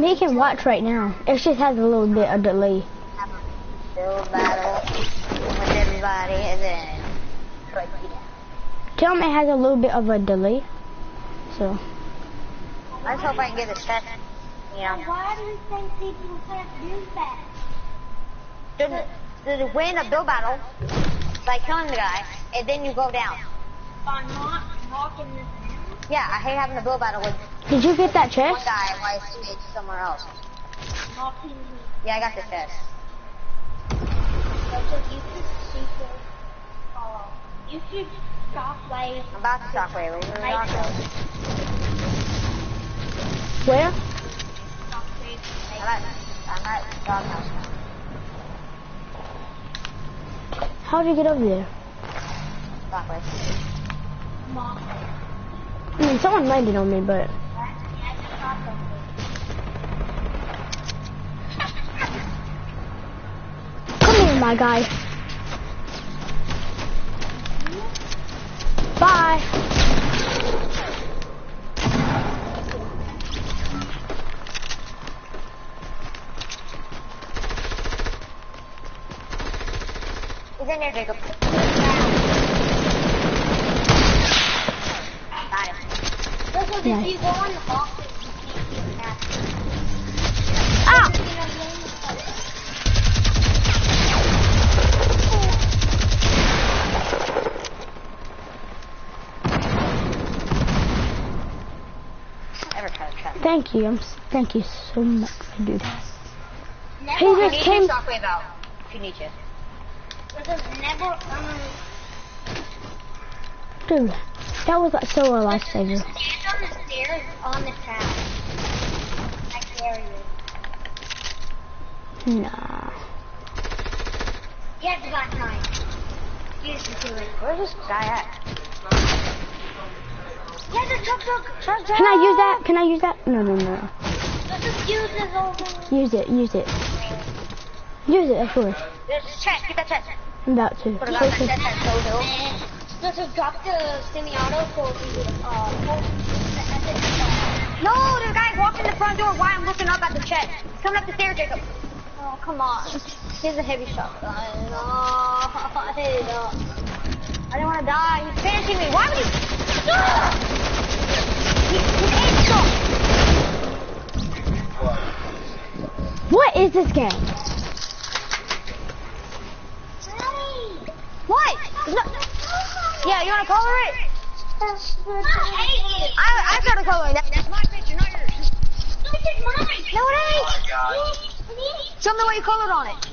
he can watch right now. It just has a little bit of delay. Build battle with everybody and then break you down. Tell him it has a little bit of a delay. So. I just hope I can get this chest. You know. Why do you think people can't do that? To win a build battle by killing the guy, and then you go down. By not knocking this down? Yeah, I hate having a build battle with Did you get that one chest? guy while I switch somewhere else. Knocking him. Yeah, I got the chest. You should shockwave. I'm about to shockwave. We're gonna shockwave. Where? I'm at doghouse now. How'd you get over there? Shockwave. I mean, someone landed on me, but... Come here, my guy. Bye. He's in there, Jacob. Got him. Listen, Nice. if you go on the boxes, you can't do that. Ah! Ever try to trap me? Thank you. Thank you so much, dude. Never, He You just need came. your shockwave out if you need to. listen, never, Dude, that was like so a lifesaver. stand on the stairs on the tower. I dare you. Nah. Yes, got mine. Use the do it. Where's this guy at? Yeah, the truck. Can I use that? Can I use that? No, no, no. Let's just use this over. Use it. Use it. Use it, of course. There's a chest. Get that chest. I'm about to. Put it on that chest at so hill. Let's just drop the semi-auto for the, No, there's a guy walking the front door while I'm looking up at the chest. He's coming up the stairs, Jacob. Oh, come on. Here's a heavy shotgun. No, I didn't want to die. He's finishing me. Why would he? He's shot. What is this game? What? Yeah, you want to color it? I started coloring that. That's my picture, not yours. No, it ain't. Show me what you colored on it.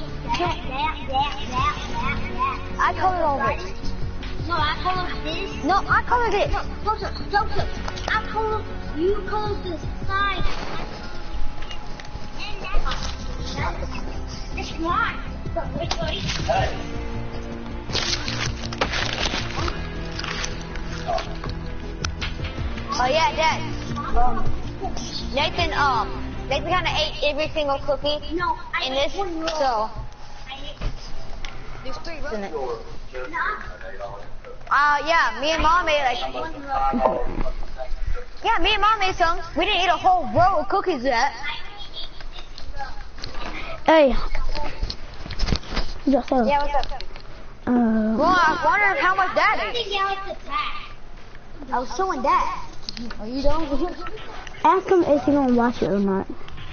I colored all of it. No, I colored this. No, I colored it. Joseph. You colored this side. And that one. It's mine. Oh yeah, Dad. Nathan kind of ate every single cookie No, in this, so there's 3 rows in it. Yeah, me and Mom ate like. Yeah, me and Mom ate some. We didn't eat a whole row of cookies yet. Hey. Joseph. Yeah, what's up? Well, I wondered how much Dad ate. I was showing Dad. Are you done? Ask him if he's gonna watch it or not.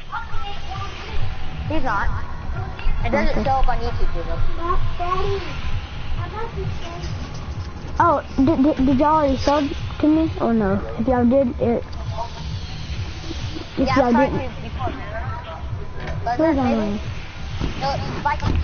He's not. It doesn't show up on YouTube, Jacob. Oh, did y'all already sub to me or no? If y'all did, it. If Yeah, I y'all tried didn't, to before. But where's maybe. that? No, Viking.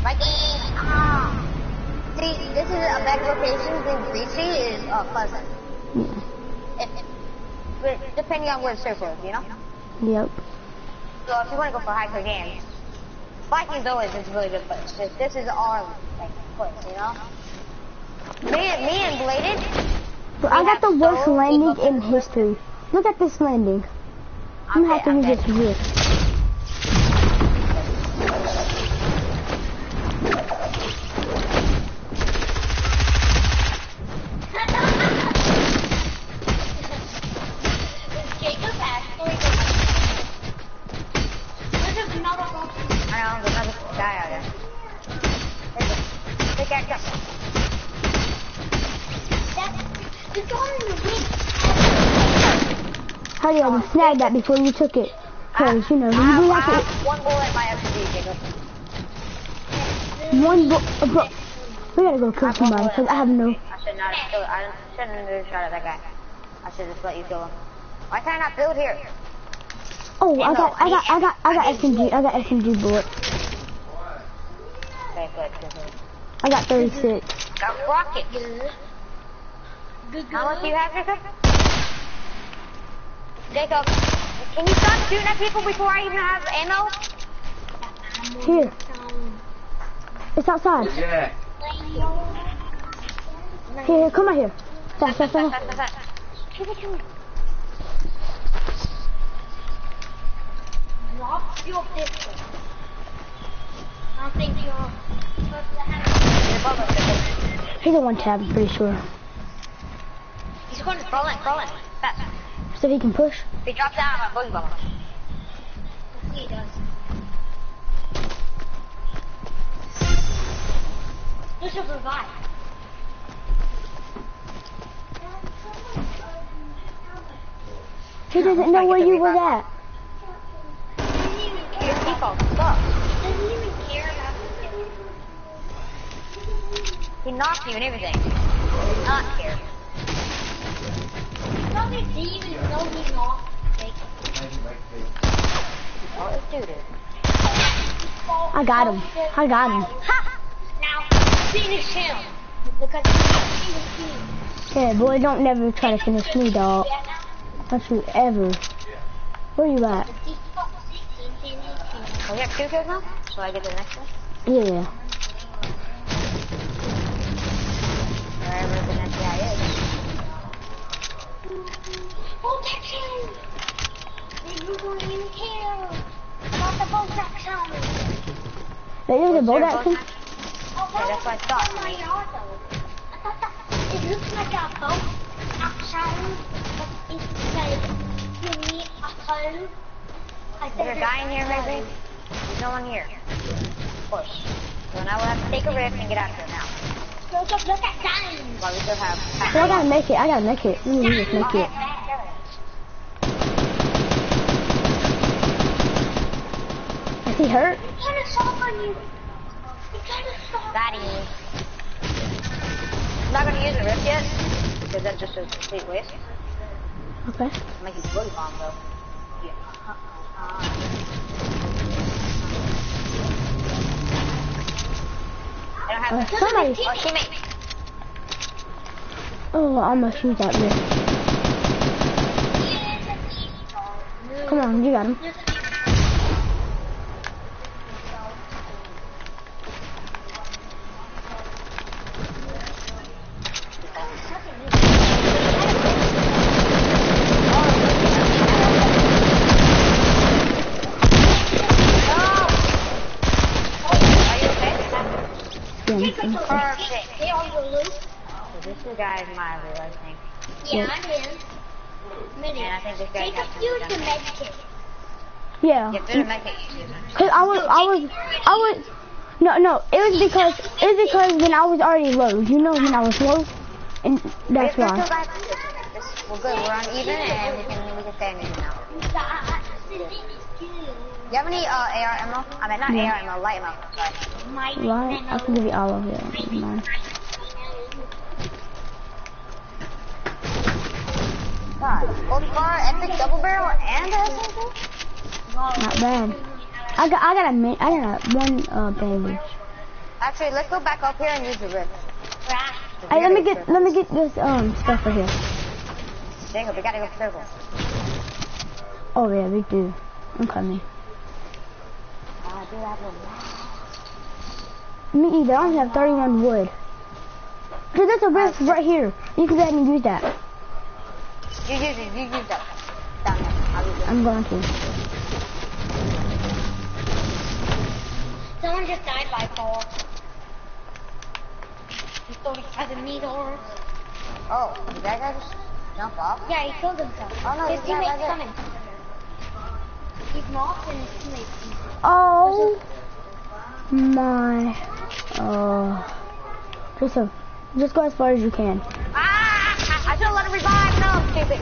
See, this is a better location than Greasy is Pleasant. Yeah. But depending on where the circle is, you know? Yep. So if you want to go for hyper games, Vikings always is a really good place. This is our place, you know? Me and Bladed. But I got the worst landing in history. Look at this landing. I'm gonna have to use this risk. Jacob. It's on the week. Hurry up and snag that before you took it. Cause, you know, I we have have one bullet in my SMG, Jacob. to, bro, we gotta go kill somebody, cause I have no, I should not have killed. I shouldn't have shot at that guy. I should just let you kill him. Why can't I not build here? oh, I got SMG, I got SMG bullet. Okay, good. I got 36. Got rockets. How much do you have, Jacob? Jacob, can you stop shooting at people before I even have ammo? Here. It's outside. Yeah. Here, come out here. Fast. Give it to me. Drop your pistol. I don't think you're supposed to have He's a one tab, I'm pretty sure. He's going to crawl in. Fast. So he can push. If he drops down, I'm going to boogie bomb him. He does. This will revive. He doesn't know where you were at. Your default sucks. Doesn't even care about the He knocked you and everything. He does not care. Probably didn't even know he knocked. Oh, this dude is. I got him. Ha! Now, finish him. Because he Yeah, boy, don't never try to finish me, dog. Don't you ever. Where you at? Oh, we have 2 kills now? So I get the next one? Yeah. Wherever the next guy is. Protection! Then you don't even care about the bolt action. There's a bolt action? Yeah, that's what I thought. I thought that it looks like a bolt action, but it's like, give me a hole. Is there a guy in here, maybe? There's no one here. Push. So now we'll have to take a rift and get out of here now. Look at guns. While we still have... But I gotta make it. Let me just make it. Is he hurt? He's trying to stop on you. He's trying to stop. Got him. I'm not gonna use the rift yet, because that's just a complete waste. Okay. I'll make his bully bomb, though. Yeah. I don't have... Somebody. Oh, teammate. Oh, I almost used that rift. Come on, you got him. Perfect. Hey, on the loop. So this guy is my loot, I think. Yeah, I'm in. And I think this guy Take got a few to med kit. Yeah. Yeah, there's a mechanic. Cause I was, no, it was because when I was already low, you know, when I was low, and that's why. We're good, we're on even, and we can stay on even now. Do you have any AR ammo? I mean, not AR ammo, light ammo, sorry. Right? I can give you all of it. Mine. God, gold bar, epic double barrel, and a SMG? Not bad. I got one bandage. Actually, let's go back up here and use the rift. Hey, let me get this stuff right here. Jacob, we gotta go circle. Oh yeah, we do. I'm coming. I do have one. Me either. I only have 31 wood. Cause there's a rift right here. You can go ahead and use that. You use that. Down there. I'll use it. I'm going to. Someone just died by fall. He's 37 meters. Oh, did that guy just jump off? Yeah, he killed himself. Oh, no, his he's not teammate's right coming. He's knocked and his teammate's Oh my. Oh. Listen, just go as far as you can. Ah! I should have let him revive. No, stupid.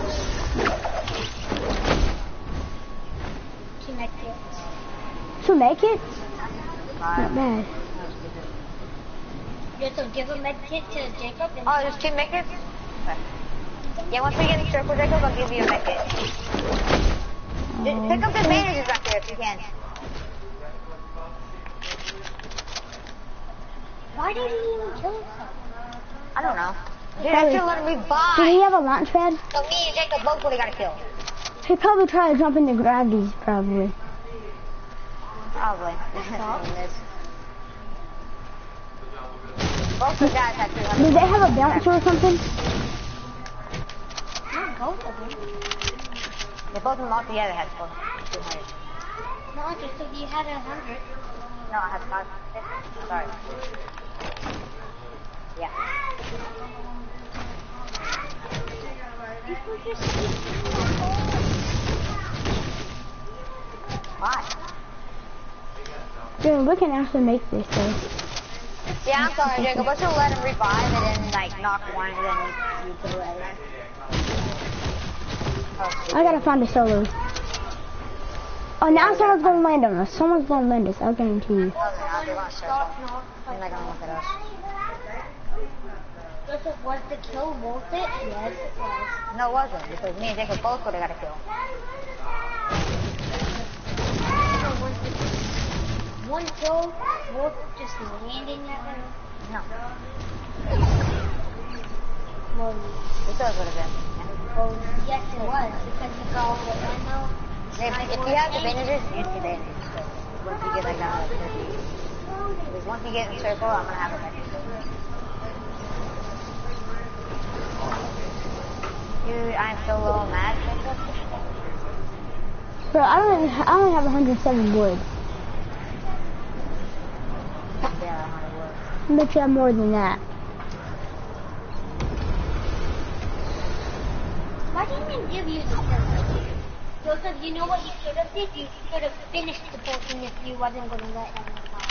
To make it. To make it? Not bad. Just to give a med kit to Jacob. And Oh, there's 2 makers? Okay. Yeah, once we get in the circle, Jacob, I'll give you a med kit. Pick up the bandages back there if you can. why did he even kill himself? I don't know. Dude, I should have let him revive. Did he have a launch pad? So me and Jacob both would have got a kill. He probably tried to jump into gravities, probably. Probably. Both the guys had 200. Did they have a bouncer or something? Not both of them. They both of them all together had 200. No, just so you had 100. No, I had 5. Sorry. Yeah. Why? Dude, we can actually make this though. Yeah, I'm sorry, Jacob. I should have let him revive and then, like, knock one and then you could have let him. I gotta find a solo. Oh, now someone's gonna land on us. Someone's gonna land us, I'll guarantee you. They're gonna circle. And they're gonna look at us. Was the kill worth it? Yes, it was. No, it wasn't, because me and Jacob both would have got a kill. One kill worth just landing at them? No. Well, We thought it would have been. well, yes it was, because you got all the ammo. If you have the bandages, use the bandages. So once you get like that, because once you get in the circle, I'm gonna have a bandage. Dude, I'm so low on that. Bro, I only have 107 wood. Yeah, 100 wood. I bet you have more than that. Why didn't they give you the circle? Joseph, you know what you should have did? You should have finished the portion if you wasn't going to let them know.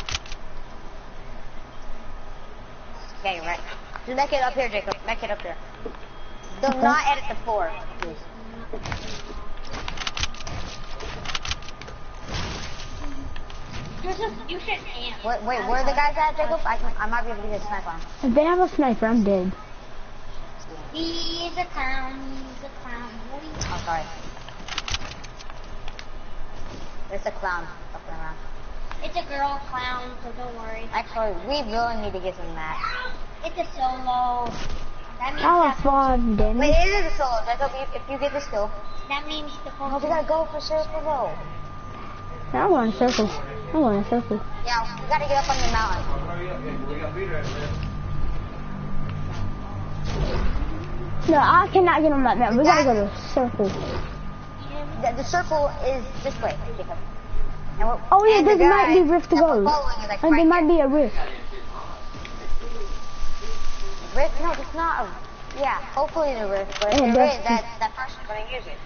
Yeah, you're right. Just make it up here, Jacob. Make it up here. Do not edit the floor, please. Joseph, you should amp. Wait, where are the guys at, Jacob? I might be able to get a snipe on. If they have a sniper, I'm dead. He's a clown, he's a clown. Oh, sorry. It's a clown fucking around. It's a girl clown, so don't worry. Actually, we really need to get some mats. It's a solo. That means I'll that, have 5 damage. Wait, it is a solo, Jacob. If you get the skill. that means the Oh, we gotta go for circle though. I'm going in circles. I'm going in circles. Yeah, we gotta get up on the mountain. No, I cannot get on that mountain. We gotta go to a circle. The circle is this way, Jacob. And Oh yeah, and there the might guy be rift to that go. we're following is, like, And right there might here. be a rift. Rift? No, it's not a... Yeah, hopefully the rift, but if Yeah, there is, that's- that person's gonna use it.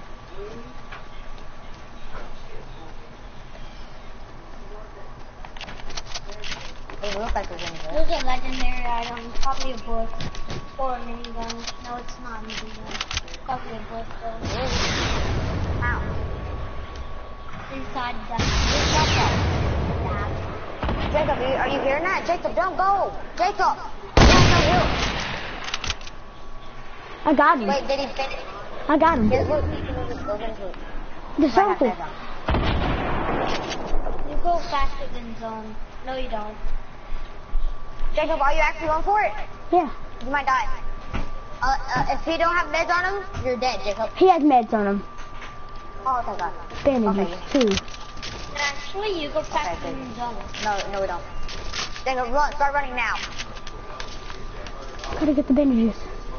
It looks like there's any rift. There's a legendary item, probably a book or a minigun. No, it's not a minigun. Probably a book though. How? Inside that. Jacob, are you hearing that? Jacob, don't go! Jacob! I got him. Wait, did he finish? I got him. Here's what we can move this building to. The circle. You go faster than zone. No, you don't. Jacob, are you actually going for it? Yeah. You might die. If you don't have meds on him, you're dead, Jacob. He has meds on him. Oh, thank God. Bandages, too. Actually, you go faster Okay, than zone. No, we don't. Jacob, run. Start running now. Gotta get the bandages.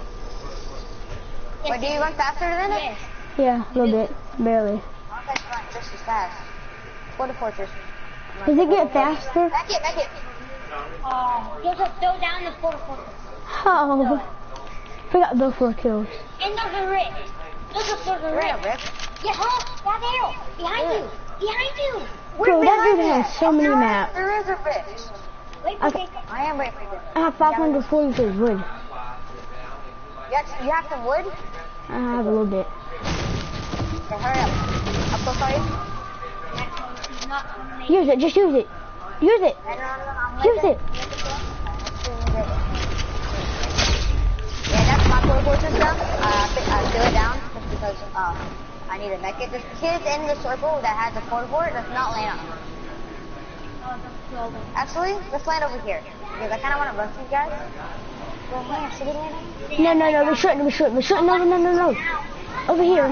Wait, do you run faster than it? Yes. Yeah, a little bit. Barely. I don't think run just as fast. For the fortress. Does it get faster? Back it. Joseph, throw down the portal. Oh. Forgot those 4 kills. And there's a rift. There's a sort of We're in a rift. rift. Yeah, huh? That arrow. Behind you. Behind you. Bro, that dude has so many maps. There is a rift. Right I am waiting for you. I have 543 wood. You have some wood? I have a little bit. Okay, hurry up. I'm so sorry. Use it, just use it. Use it. Use it. Yeah, that's my sword system. I threw it down just because I need to make it. There's kids in the circle that has a cord board that's not land on. Actually, let's land over here. Because I kind of want to rush you guys. Well, man, should we land? No, we shouldn't, no. Over here.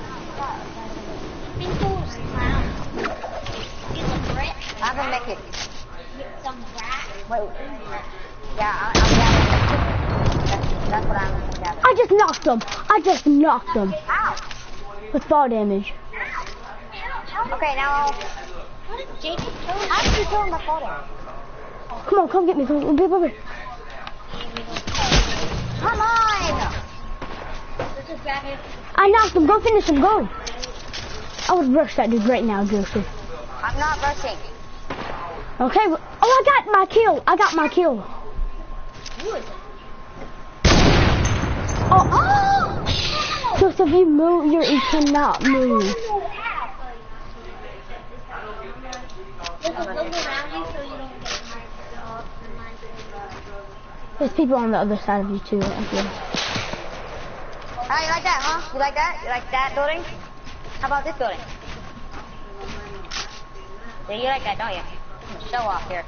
I'm gonna make it. Some rat. Wait. Yeah, I'm gathering. That's what I'm gathering. I just knocked him. Ow! With fall damage. Okay, now. How did Jacob kill him? How did you kill him with fall damage? Come on, come get me. Come on. Come on! Let's just grab it. I knocked him. Go finish him. Go. I would rush that dude right now, Joseph. I'm not rushing. Okay. Oh, I got my kill. Who is it? Oh. Joseph, you move. You cannot move. Listen, look around you so you don't get There's people on the other side of you too. I feel. Ah, you like that, huh? You like that? You like that building? How about this building? Yeah, you like that, don't you? I'm gonna show off here.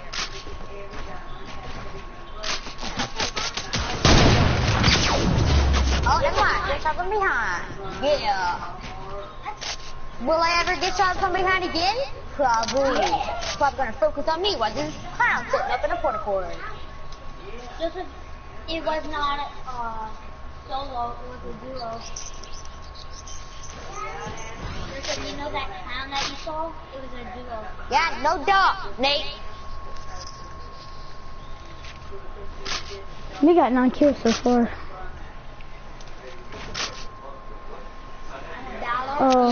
Oh, never mind. Get shot from behind. Yeah. Will I ever get shot from behind again? Probably. Probably gonna focus on me while this clown sitting up in a porta cord. Joseph, it was not solo, it was a duo. Joseph, you know that clown that you saw? It was a duo. Yeah, no doubt, Nate. We got 9 kills so far. Oh.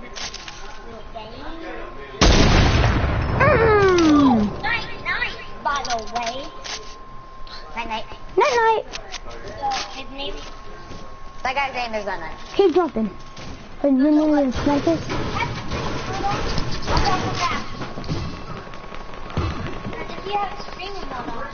Night, by the way. Night. Night. His name That guy's name is Night. Keep jumping. But you need to snipe it. if you have a streaming mode on.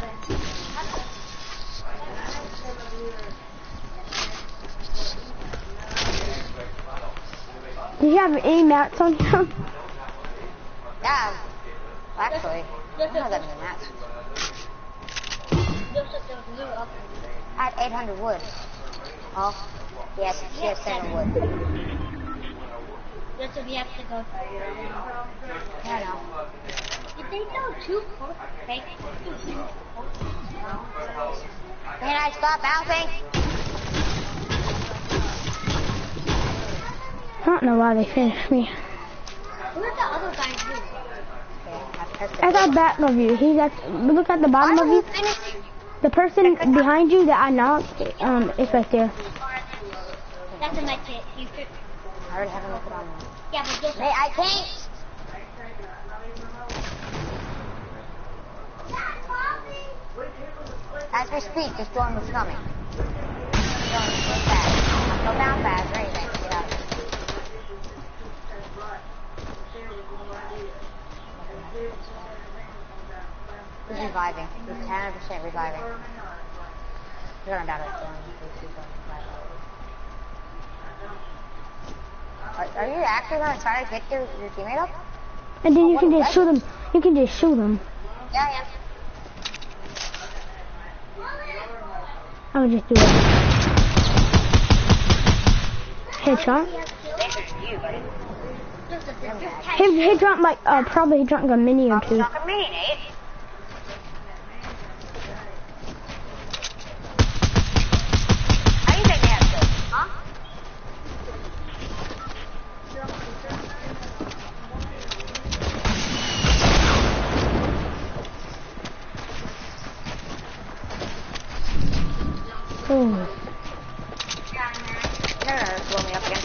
Do you have any mats on you? Yeah. Actually, I don't have that many mats. I had 800 wood. Oh, yes, she has 7 wood. Joseph, you have to go. Yeah, I know. You think there were 2 fake? Can I stop bouncing? I don't know why they finished me. Who did the other guy do? I got back of you. He's at, look at the bottom of you. The person behind you that I knocked, is right there. That's a med kit. You should. I already have a look on. Yeah, but just. Hey, I can't. As we speak, the storm is coming. The storm is so fast. Go down fast or anything. Get out of here. He's reviving. He's 100% reviving. You're gonna die to storm. Are you actually gonna try to get your teammate up? And then you can just shoot them. You can just shoot them. Yeah. I would just do it. Headshot. He dropped like, probably he dropped a mini or 2. Not a mini, Nate. How do you think they have to? Huh? Oh. No, blow me up again.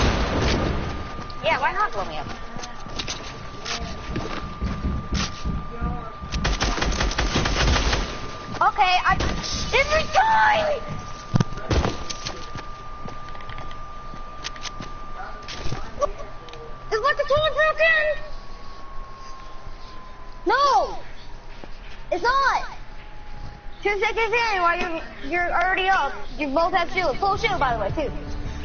Yeah, why not blow me up? Every time! Is like the toilet broken? No! It's not! 2 seconds in while you're already up. You both have shield. Full shield, by the way, too.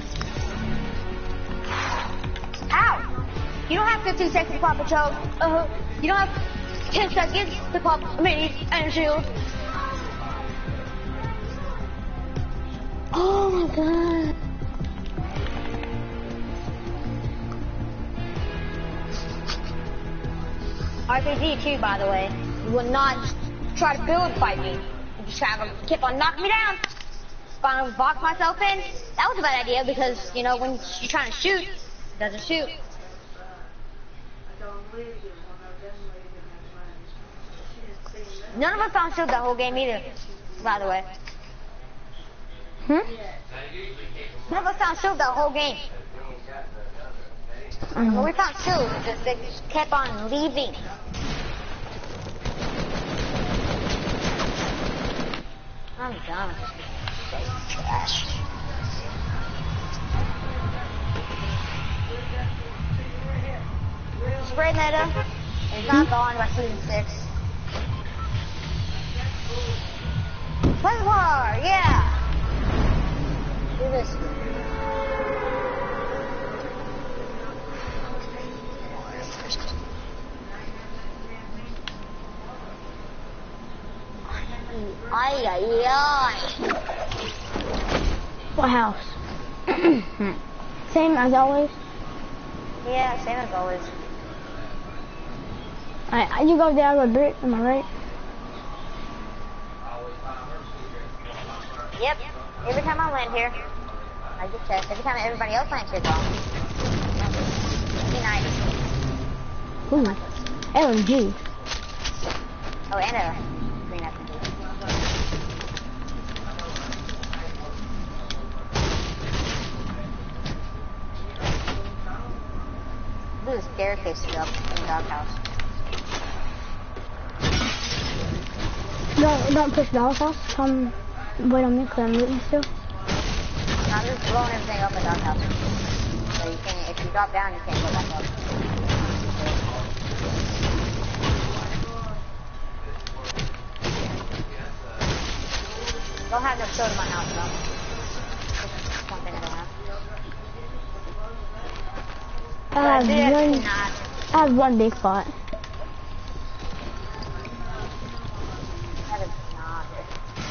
Ow! You don't have 15 seconds to pop a choke. You don't have 10 seconds to pop a mini and a shield. Oh my god. RPG too, by the way. You will not try to build fight me. You just try to keep on knocking me down. Finally box myself in. That was a bad idea because, you know, when you're trying to shoot, it doesn't shoot. None of us found shield that whole game either, by the way. None of us found shield that whole game. When we found shield, they just kept on leaving. I'm done. Trash. Spray Netta. It's not gone by season 6. Reservoir, yeah. Do this. Ay, ay, ay. What house? Same as always? Yeah, same as always. Alright, you go there, I go brick, am I right? Yep. Every time I land here, I get chest. Every time everybody else lands here, though. Be nice. Ooh, LMG. Oh, and a green RPG. Blew the staircase up in the doghouse. Don't push doghouse. Come wait on me because I'm looting still. I'm just blowing everything up in the doghouse. So you can't, if you drop down, you can't go back up. Don't have no soda in my house, though. That's one thing I don't have. I have one big pot. That is not it.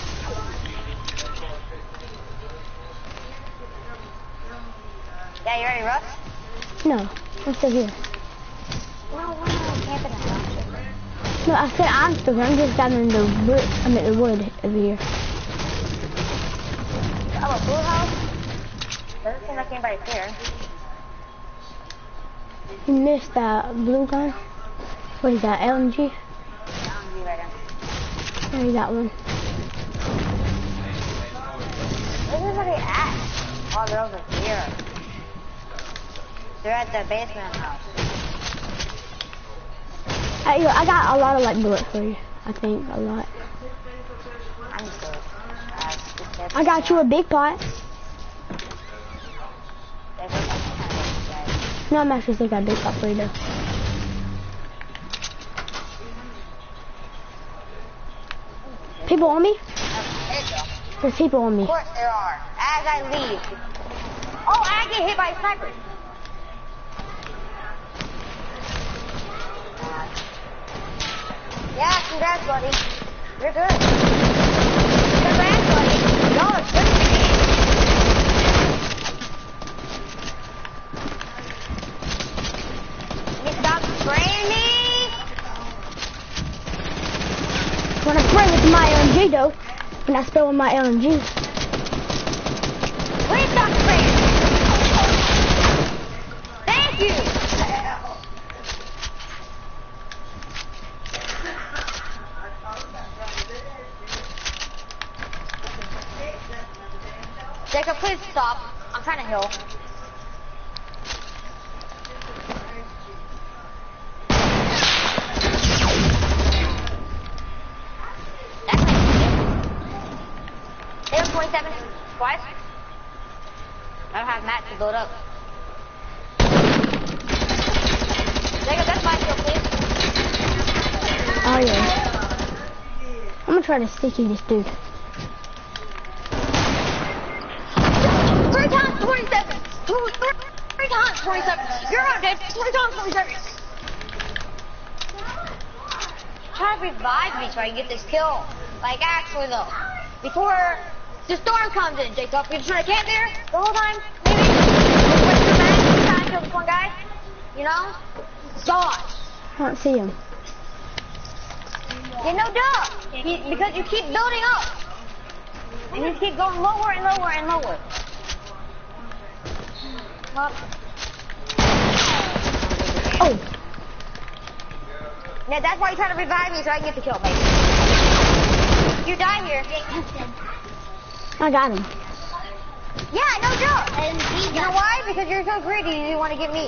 Yeah, you ready, Russ? No, I'm still here. No, we're not camping in Russ. No, I said I'm still here. I'm just down in the wood. I'm at the wood over here. Oh, a blue house? Doesn't seem like anybody's here. You missed that blue gun. What is that, LMG? LMG right there. There you got one. Where's everybody at? Oh, they're over here. They're at the basement house. I got a lot of like bullets for you. I think a lot. I'm good. I got you a big pot. No, I'm actually thinking I big pot for you though. People on me? There's people on me. Of course there are. As I leave. Oh, I get hit by a sniper. Yeah, congrats, buddy. You're good. Congrats, buddy. Y'all are good at the game. You stop spraying me. When I spray with my LMG though, when I spray with my LMG. Please stop spraying. Thank you. Jacob, please stop. I'm trying to heal. 27 twice. I don't have mats to build up. Jacob, that's my kill, please. Oh yeah. I'm gonna try to sticky this dude. 3 times 27. 3 times 27. You're out, dude. 3 times 27. Try to revive me so I can get this kill. Like, actually, though. Before the storm comes in, Jacob. You're just trying to camp there the whole time, maybe? Wait for the match, trying to kill this one guy. You know? God. I don't see him. You know, duh. Because you keep building up. And you keep going lower and lower and lower. Up. Oh. Yeah, that's why you try to revive me so I can get the kill, baby. You die here. I got him. Yeah, no joke. And you know why? Because you're so greedy, you didn't want to get me.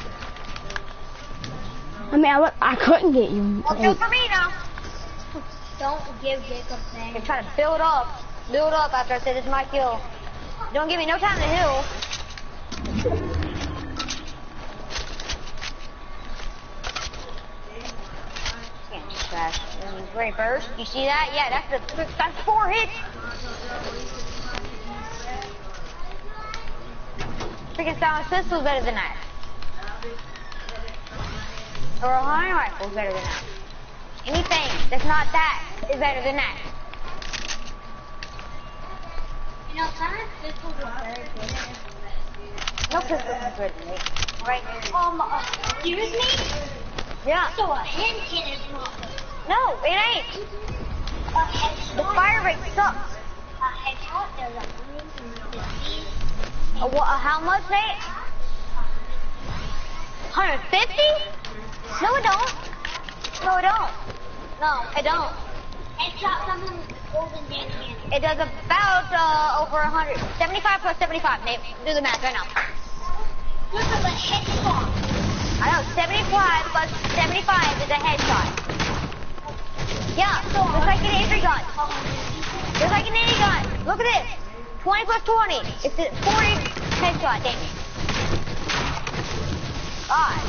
I mean, I couldn't get you. Well, kill for me now. Don't give Jacob things. You're trying to build up after I say this is my kill. Don't give me no time to heal. Can't just crash. Great burst. You see that? Yeah, that's 4 hits. Freaking silent pistol better than that. Or a hunting rifle is better than that. Anything that's not that is better than that. You know, silent pistols are very good. No pistol is good than me. Right? Excuse me? Yeah. So a hand cannon is not good. No, it ain't. A headshot. The fire rate sucks. A headshot is 150. How much, Nate? 150? No, it don't. No, it don't. No, it don't. Headshot someone with golden hand cannon. It does about over 100. 75 plus 75. Nate, do the math right now. Look at the headshot. I know, 75 plus 75 is a headshot. Yeah, just like an AV gun. Just like an AV gun. Look at this. 20 plus 20. It's a 40 headshot damage. God.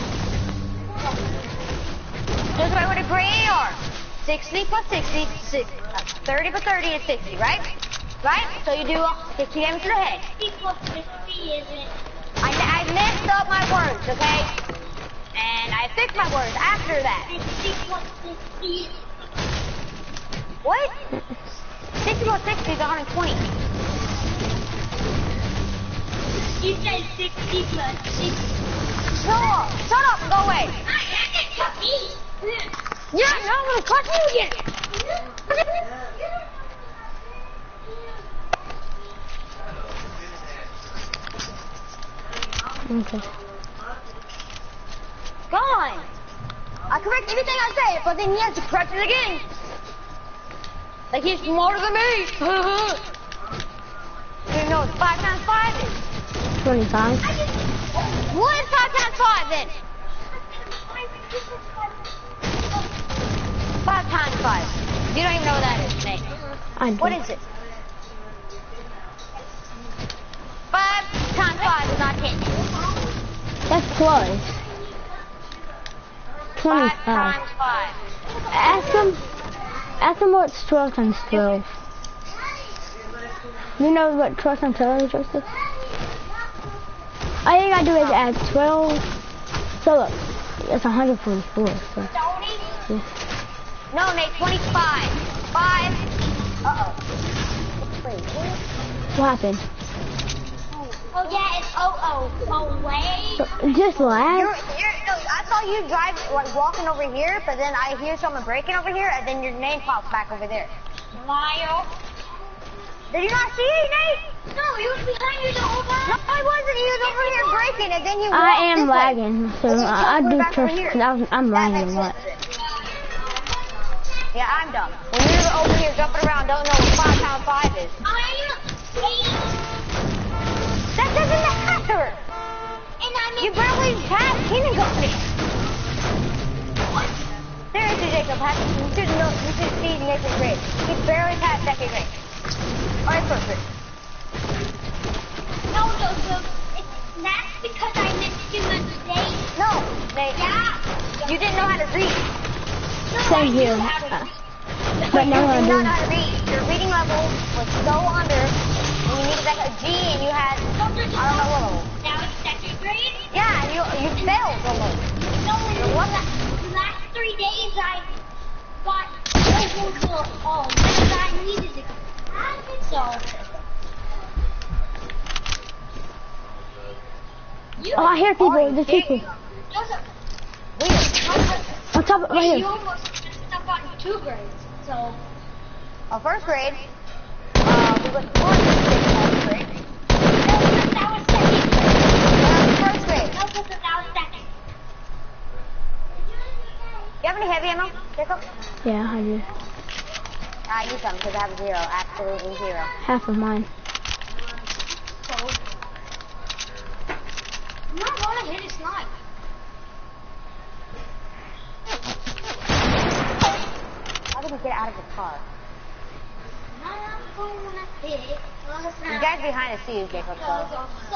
Just like with a gray AR. 60 plus 60, 30 plus 30 is 60, right? Right? So you do 60 damage to the head. 60 plus 60 isn't. I messed up my words, okay? And I fixed my words after that. 60 plus 60. What? 60 plus 60 is 120. You said 60 plus 60. Shut up! Shut up and go away! Yeah, no, I'm gonna cut you again! Okay. Gone! I correct everything I say, but then he has to correct it again. Like he's smarter than me. You know what 5 times 5 is? 25. What is 5 times 5 then? 5 times 5. You don't even know what that is, Nate. I do. What is it? 5 times 5 is not 10. That's close. 5 25. times 5. Ask him what's 12 times 12. You know what 12 times 12 is, Joseph? All you gotta do is add 12. So look, it's 144. So. Yeah. No, Nate, 25. 5. Uh-oh. Wait, what? What happened? Oh yeah, it's away. So, just lag? No, I saw you drive, like, walking over here, but then I hear someone breaking over here, and then your name pops back over there. Lyle. Did you not see it, Nate? No, he was behind you the whole time. No, I wasn't. He was over here breaking, and then he walked I am this way. lagging, so I do trust, because I'm lagging a lot. Yeah, I'm dumb. When you're over here jumping around, don't know what 5 times 5 is. That doesn't matter. And I'm You barely passed kindergarten. Seriously, Jacob, you should see Nathan's grade. He barely passed second grade. Or first grade. That's because I missed too much days. No, Yeah. you didn't know how to read. Same here. But now I You did not do. know how to read. Your reading level was so under, and you needed like a G, and you had, I don't know what level. Now it's second grade. Yeah, you failed almost. No, in the last 3 days I got over the because I needed it. So. Oh, I hear people. There's people. On top, right You here. almost messed up on 2 grades. So. First grade, we went to first grade. That was second grade. First grade. No, because that was second. You have any heavy ammo, Jacob? Yeah, I do. I need some because I have 0, absolutely 0. Half of mine. I'm not going to hit a snipe. How did we get out of the car? I'm going to hit a snipe. You guys behind the scenes, Jacob, so.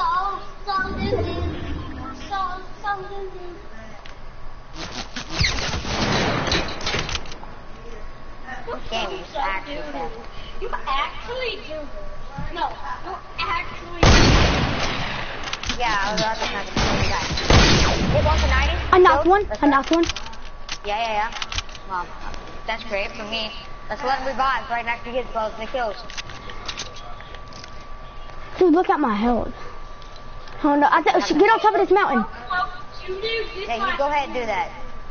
This game is actually fast. You actually do. No, you actually do. Yeah, I was about to have a guy. Hit one for 90. I knocked Go. one. Let's I go. knocked one. Yeah. Well, that's great for me. Let's let him revive right after he gets both the kills. Dude, look at my health. Oh no, I think get on top of this mountain. Yeah, you go ahead and do that.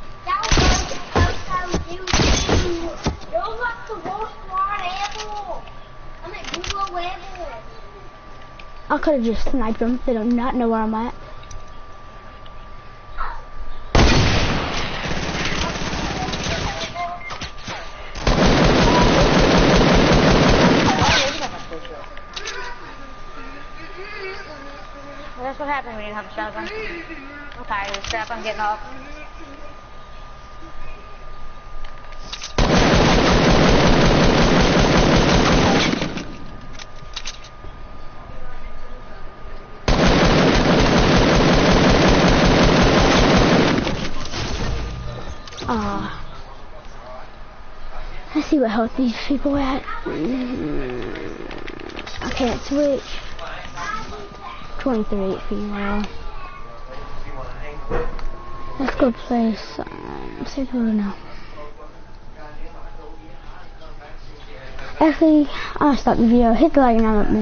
I could have just sniped them. They do not know where I'm at. Well, that's what happens when you have a shotgun. I'm tired of this crap. I'm getting off. Let's see what health these people at. I can't switch. 23 female. Let's go play some. See who now. Actually, I'll stop the video. Hit the like and I'm up.